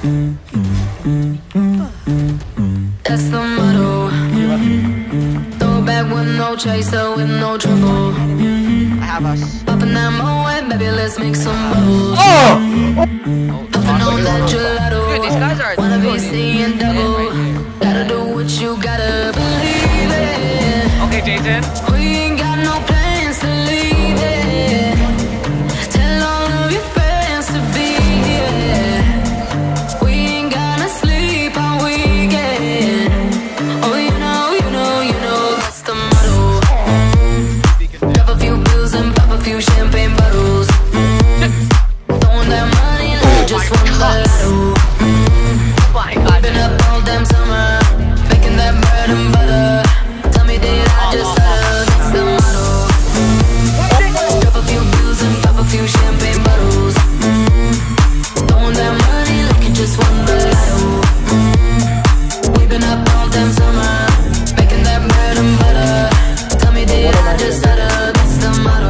That's the motto. Throw back with no chaser, with no trouble. I have us. Popping that Moet, baby, let's make some bubbles. Puffing on that gelato. Dude, these guys are Wanna be seeing double. Gotta do what you gotta believe it. Okay, Jason. We ain't got no plans to leave it. Tell all of your friends to be here. We ain't gonna sleep all weekend. Oh, you know, that's the motto. Drop a few bills and pop a few champagne bottles. Throwing that money like just won the lotto. Whipping up all damn summer, making that bread and butter. Tell me, did I just stutter? That's the motto. Drop a few bills and pop a few champagne bottles. Throwing that money like you just won the lotto. Whipping up all damn summer, making that bread and butter. Tell me, did I just stutter? That's the motto.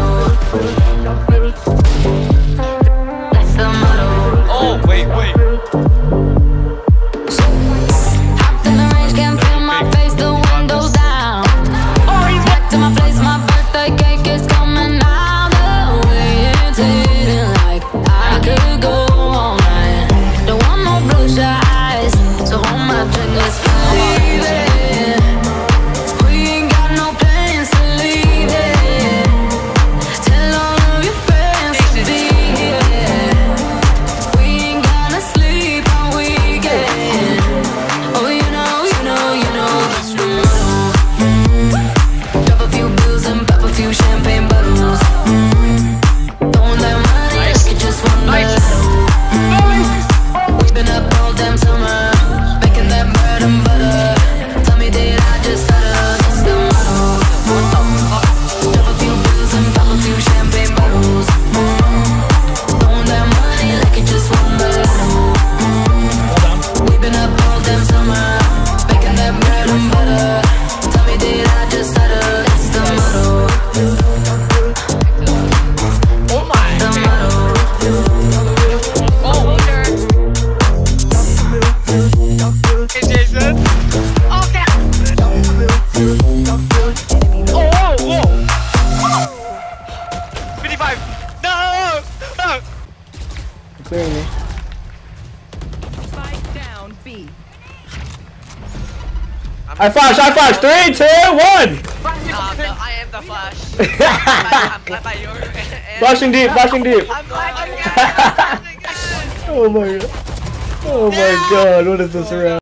That's the motto. Oh, wait. Hopped in the range, can't feel my face, the windows down. Back to my place, my birthday cake is coming out. The way it's hitting, like I could go all night. Don't want no blue eyes, so hold my drink, let's leave it. We ain't got no plans to leave it. Tell all of your friends to be here. We ain't gonna sleep all weekend. Oh, you know, that's the motto. Drop a few bills and pop a few champagne bottles. Throwing that money like you just won the lotto. We've been up all damn summer, making that bread and butter. Tell me, did I just stutter? That's the motto. Drop a few bills and pop a few champagne bottles. Throwing that money like you just won the lotto. We've been up all damn summer, making that bread and butter. Tell me, did I just stutter? That's the motto. Oh my. The motto. Oh, okay, Jason. Okay. Oh, whoa. 55. No. Clearing me. Spike down B. I flash. 3, 2, 1. I am the Flash. I'm by your end. Flashing deep. I'm flashing again. Oh my god. What is this around?